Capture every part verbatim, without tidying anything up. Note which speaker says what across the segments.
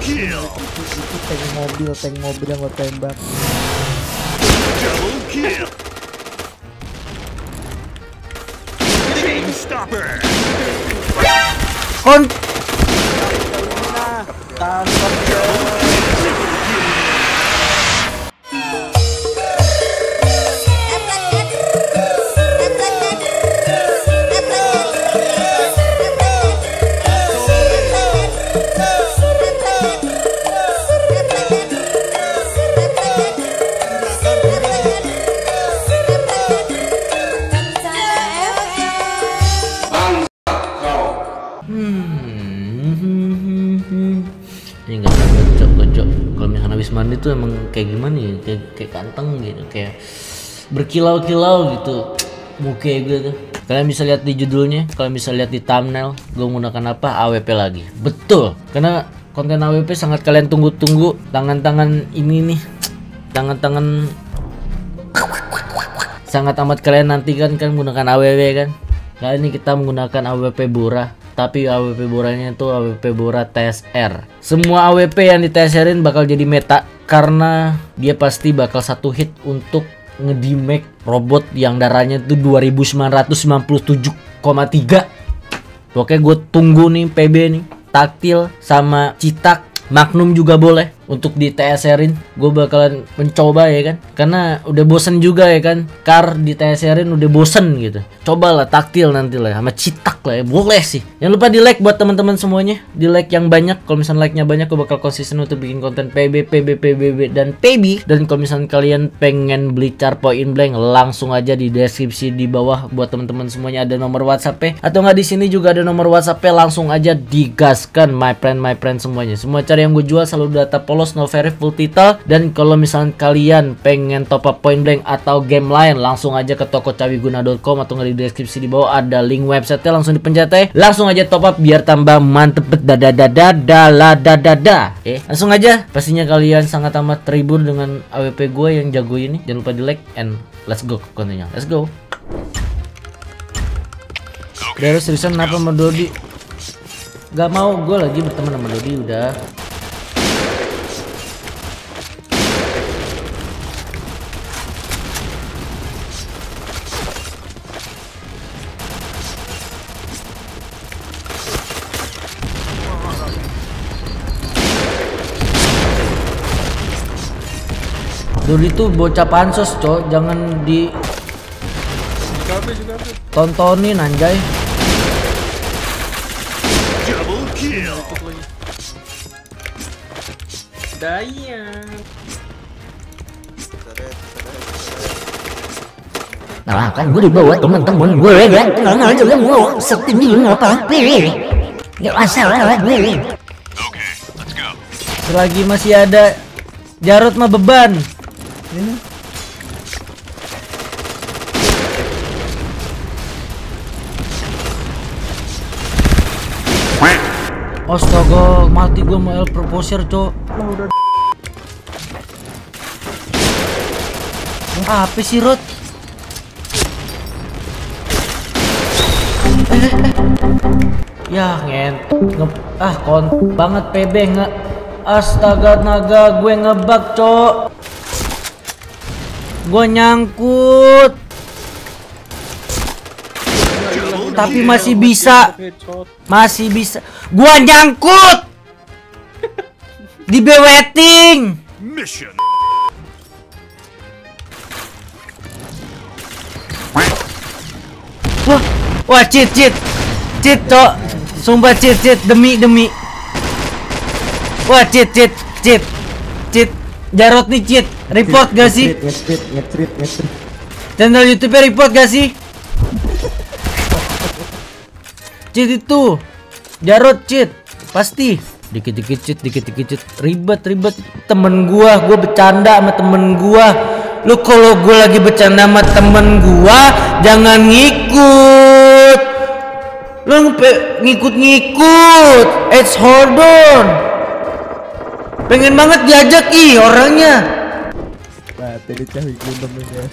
Speaker 1: Itu, itu tank mobil, tank mobil yang gue tembak.
Speaker 2: Double kill. Chain stopper.
Speaker 1: Kon
Speaker 3: ini nggak gocok gocok kalau misalnya habis mandi tuh emang kayak gimana ya, kayak kayak ganteng gitu, kayak berkilau-kilau gitu muka gue tuh. Kalian bisa lihat di judulnya, kalian bisa lihat di thumbnail gue menggunakan apa, A W P lagi. Betul, karena konten A W P sangat kalian tunggu-tunggu. Tangan-tangan ini nih, tangan-tangan sangat amat kalian nantikan kan menggunakan A W P kan. Kali ini kita menggunakan A W P Bora, tapi A W P Boranya itu A W P Bora T S R. Semua A W P yang di T S R-in bakal jadi meta karena dia pasti bakal satu hit untuk ngedimek robot yang darahnya itu dua ribu sembilan ratus sembilan puluh tujuh koma tiga. Pokoknya gue tunggu nih P B nih, taktil sama citak, magnum juga boleh untuk di T S R-in. Gue bakalan mencoba ya kan, karena udah bosen juga ya kan, car di T S R-in udah bosen gitu. Cobalah taktil nanti lah sama citak lah ya, boleh sih. Jangan lupa di like buat teman-teman semuanya, di like yang banyak. Kalau misalnya like-nya banyak, gue bakal konsisten untuk bikin konten P B, P B, P B B dan P B. Dan kalau misalnya kalian pengen beli car point blank, langsung aja di deskripsi di bawah buat teman-teman semuanya ada nomor WhatsApp-nya, atau nggak di sini juga ada nomor WhatsApp-nya, langsung aja digaskan my friend my friend semuanya. Semua cara yang gue jual selalu data polos, no verif, full title. Dan kalau misalnya kalian pengen top up point blank atau game lain, langsung aja ke toko cawiguna dot com atau nggak di deskripsi di bawah ada link website-nya, langsung dipencet aja, langsung aja top up biar tambah mantep dadadadadadadadada. Oke, langsung aja. Pastinya kalian sangat amat terhibur dengan A W P gue yang jago ini. Jangan lupa di like and let's go ke kontennya. Let's go. Dari seriusan kenapa sama Dodi? Gak mau, gue lagi berteman sama Dodi udah. Dodi tuh bocah pansos, cok, jangan di tontonin anjay.
Speaker 2: Double kill.
Speaker 4: Daya.
Speaker 3: Nah kan gue dibawa teman-teman gue kan, nggak juga mau setinggi apa pilih, nggak masalah lah pilih.
Speaker 2: Okay, let's go.
Speaker 3: Selagi masih ada Jarod mah beban. Ini. Astaga, mati gua sama El Proposer, cok. Apa sih, Rod? Eh, eh, eh. Ya, ngent. Nge ah, kon banget P B nge. Astaga naga, gue ngebug, cok. Gue nyangkut. Tapi masih bisa. Masih bisa. Gue nyangkut. Di beweting.
Speaker 2: Mission.
Speaker 3: Wah, wah cheat cheat. Cheat, cok. Sumpah cheat cheat demi demi. Wah, cheat cheat cheat. Cheat. Jarod nih cheat. Report gak sih?
Speaker 1: Nge-tweet, nge-tweet, nge-tweet.
Speaker 3: Channel YouTube-nya report gak sih? Cheat itu. Jarod cheat. Pasti. Dikit-dikit cheat, dikit-dikit cheat. Ribet-ribet. Temen gua, gua bercanda sama temen gua. Lu kalau gua lagi bercanda sama temen gua, jangan ngikut. Lu ngikut-ngikut. It's hold on. Pengen banget diajak ih orangnya.
Speaker 1: Nah, tadi cewek gundam nih guys.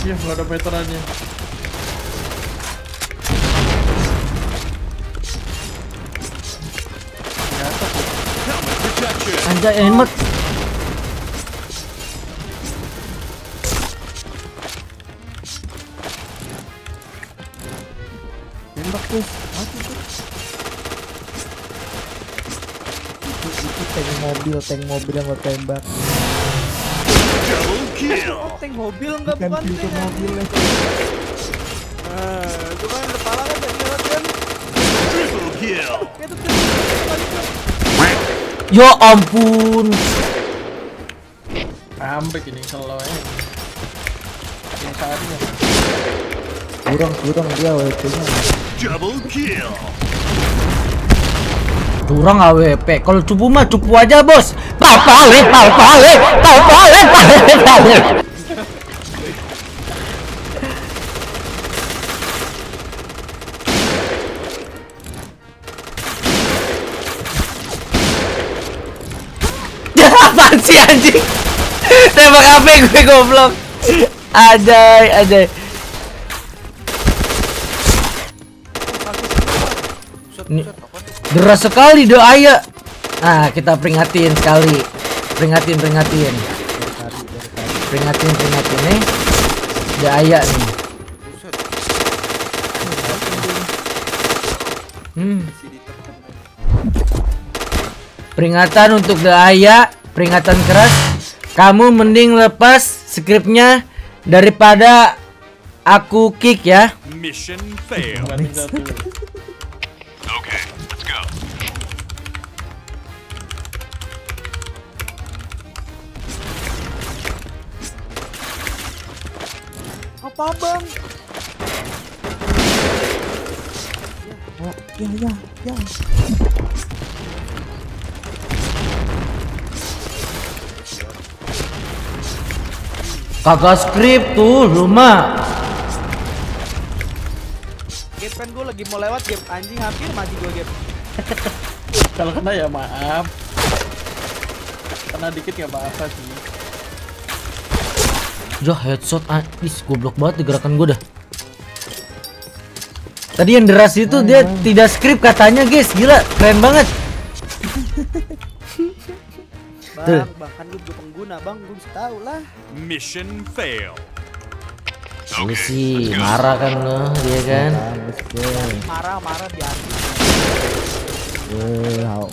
Speaker 4: Iya, nggak ada veterannya.
Speaker 3: Anjay, enak.
Speaker 1: Tembak guys, mati tuh. Itu, itu tank mobil, tank mobil yang gue tembak.
Speaker 2: Double kill.
Speaker 5: Tank mobil enggak
Speaker 1: Bukan
Speaker 5: bukan
Speaker 1: pintu
Speaker 5: tank
Speaker 1: mobilnya.
Speaker 5: Eh, itu kan kepala kan tadi lewat kan.
Speaker 2: Triple kill.
Speaker 5: Itu tuh.
Speaker 3: Ya ampun.
Speaker 4: Ambek ini kalau ya. Ini saatnya.
Speaker 1: Kurang, kurang dia W P-nya.
Speaker 2: Double kill.
Speaker 3: Curang A W P. Kalau cupu mah cupu aja, Bos. Pau pale, pau pale, pau pale, pale, pale. Apaan sih anjing? Tembak H P gue goblok. Ajay, ajay. Ini deras sekali do ayah. Nah, kita peringatin sekali. Peringatin, peringatin. Peringatin, peringatin nih. Ada ayah nih. Hmm. Peringatan untuk Daya, peringatan keras. Kamu mending lepas skripnya daripada aku kick ya.
Speaker 2: Mission failed.
Speaker 4: Mati satu.
Speaker 2: Okay, let's go.
Speaker 5: Apa bang?
Speaker 1: Oh, ya, ya, ya.
Speaker 3: Kagak skrip tuh, rumah.
Speaker 5: Gap kan gue lagi mau lewat gap anjing hampir mati gue gap.
Speaker 4: Kalau kena ya maaf. Kena dikit nggak apa-apa sih.
Speaker 3: Jah headshot, is goblok banget gerakan gue dah. Tadi yang deras itu dia tidak skrip katanya guys, gila keren banget.
Speaker 5: Bang, bahkan gue juga pengguna bang, gue bisa tahu lah.
Speaker 2: Mission failed.
Speaker 3: Ini sih marah kan lo, dia kan.
Speaker 1: Bagus, guys.
Speaker 5: Marah-marah biar.
Speaker 1: Eh, hau.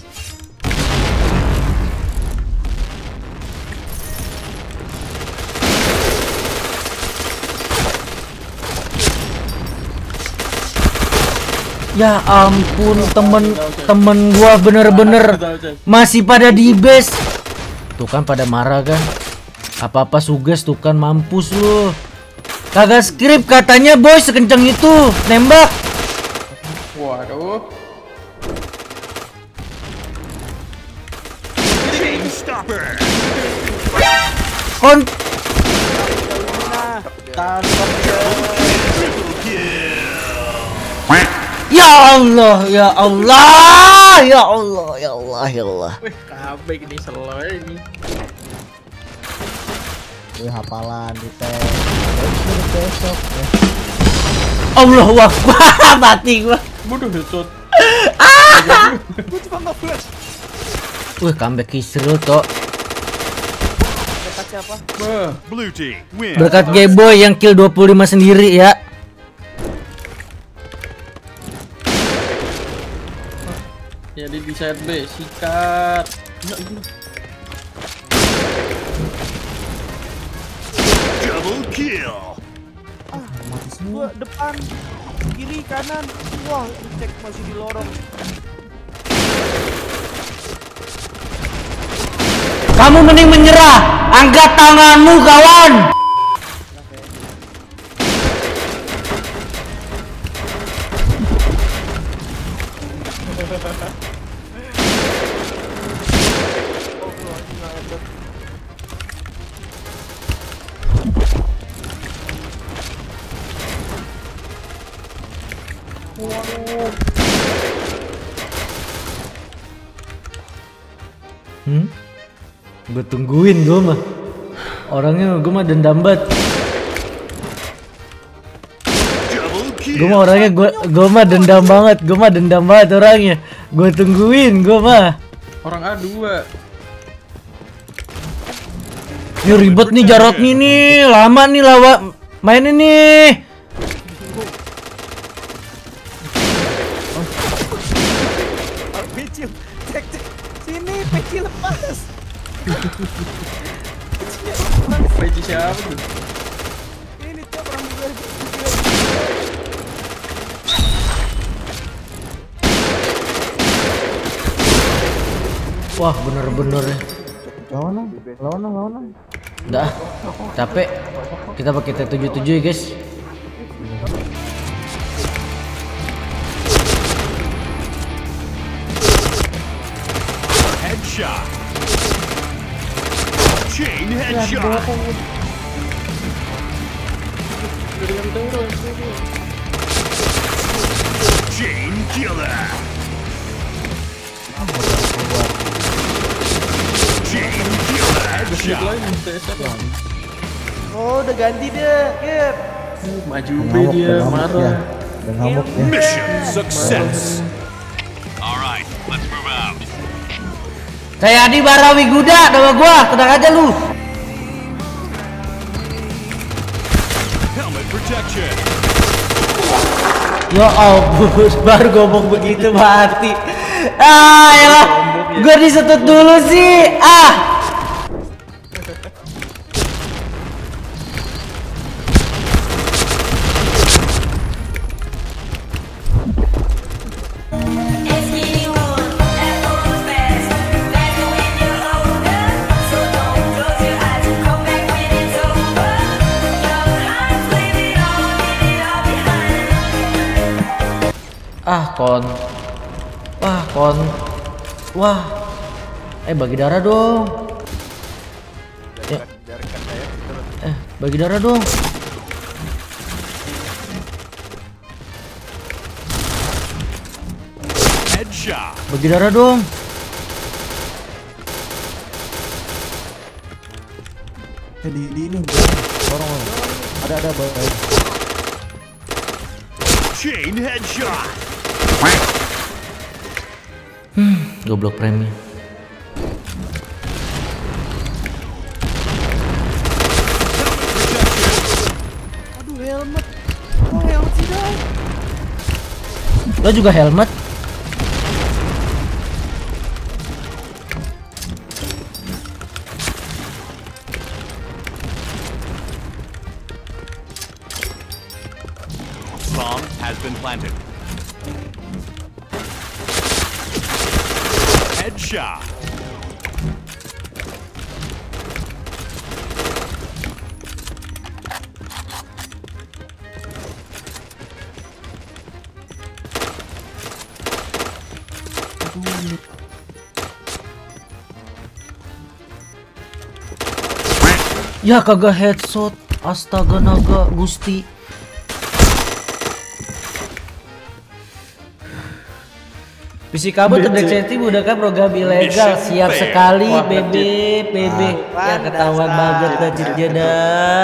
Speaker 3: Ya ampun, temen-temen gua bener-bener masih pada di base. Tuh kan pada marah kan. Apa-apa suges tuh kan, mampus lu. Kagak skrip katanya boy, sekencang itu nembak.
Speaker 4: Waduh.
Speaker 2: Chain stopper.
Speaker 3: Kon
Speaker 4: Tanpa
Speaker 2: Triple kill.
Speaker 3: Ya Allah, ya Allah, ya Allah, ya Allah, ya Allah.
Speaker 4: wih, kabek ini seloy ini.
Speaker 1: Wih, hafalan di tes. Besok ya.
Speaker 3: Allah Akbar, mati gua.
Speaker 4: Bodoh headshot.
Speaker 5: Gue cuma nggak flash.
Speaker 3: Wih, comeback Kisru toh.
Speaker 5: Dekat siapa?
Speaker 4: Bah.
Speaker 2: Blue team win.
Speaker 3: Berkat Gayboy yang kill dua puluh lima sendiri ya.
Speaker 4: Jadi di set B sikat. Enggak ini.
Speaker 2: Double kill.
Speaker 5: Gue depan, kiri, kanan. Wah, cek masih di lorong.
Speaker 3: Kamu mending menyerah. Angkat tanganmu kawan. Hmm? Gue tungguin gue mah. Orangnya gue mah dendam banget. Gue mah orangnya gue gue mah dendam banget, gue mah dendam banget orangnya. Gue tungguin gue mah.
Speaker 4: Orang A dua.
Speaker 3: Ini ribet nih Jarot nih nih, lama nih lawa main ini.
Speaker 5: Peci, cek cek. Sini peci lepas.
Speaker 4: Peci siapa tuh?
Speaker 5: Ini tuh orang juga.
Speaker 3: Wah bener-bener ya.
Speaker 1: Lawan dong, lawan dong, lawan dong.
Speaker 3: Udah, capek. Kita pakai T tujuh puluh tujuh ya guys.
Speaker 2: Headshot. Chain headshot. Chain killer. Chain killer headshot.
Speaker 5: Oh, udah ganti deh, Kip.
Speaker 4: Maju
Speaker 1: Udah
Speaker 4: B
Speaker 1: ngamuk,
Speaker 4: dia
Speaker 1: udah ngamuk
Speaker 4: marah.
Speaker 1: ya. Udah ngamuk ya.
Speaker 2: Mission success. All right, let's move out.
Speaker 3: Saya Adi Barawi Guda, nama gua, tenang aja lu.
Speaker 2: Helmet protection.
Speaker 3: Ya ampun, baru ngomong begitu mati. Ah, elah, gua disetut dulu sih. Ah. Ah, kon. Wah, kon. Wah. Eh, bagi darah dong. Ya. Eh, bagi darah dong.
Speaker 2: Headshot.
Speaker 3: Bagi darah dong.
Speaker 1: Eh, di, di ini. Orang orang. Ada ada baik.
Speaker 2: Chain headshot.
Speaker 3: Goblok premi.
Speaker 5: Aduh, helmet. Oh, helmet sih dah.
Speaker 3: Lo juga helmet?
Speaker 2: Bomb has been planted. Headshot.
Speaker 3: Ya kagak headshot. Astaga naga Gusti. P C kabut terdeteksi menggunakan program ilegal. Siap sekali B B P B. Ya ketahuan banget dah cheatnya dah.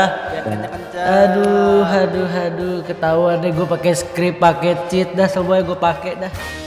Speaker 3: Aduh, aduh, aduh, ketahuan deh gue pakai script, pakai cheat dah, semuanya gue pakai dah.